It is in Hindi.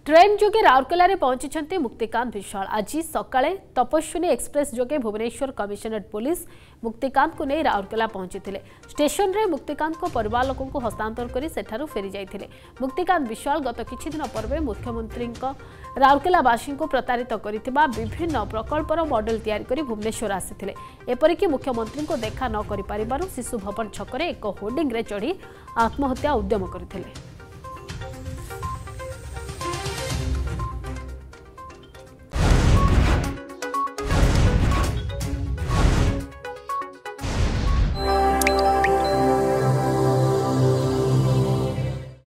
ट्रेन जोगे राउरकेला पहुंची मुक्तिकांत विश्वाल। आज सकाळे तपस्विनी एक्सप्रेस जोगे भुवनेश्वर कमिशनरेट पुलिस मुक्तिकांत को नहीं राउरकेला पहुंची। स्टेशन रे मुक्तिकांत को परिवार लोकों को हस्तांतर कर सेठारु फेरी जाइथिले। मुक्तिकांत विश्वाल गत किछि दिन पूर्व मुख्यमंत्री राउरकेलावासी को प्रतारित करिथिबा विभिन्न प्रकल्पर मॉडल तैयारी करी भुवनेश्वर आसिथिले। एपरिक मुख्यमंत्री को देखा न करि पारिबारु शिशु भवन छकरे एक होर्डिंग रे चढ़ी आत्महत्या उद्यम करथिले।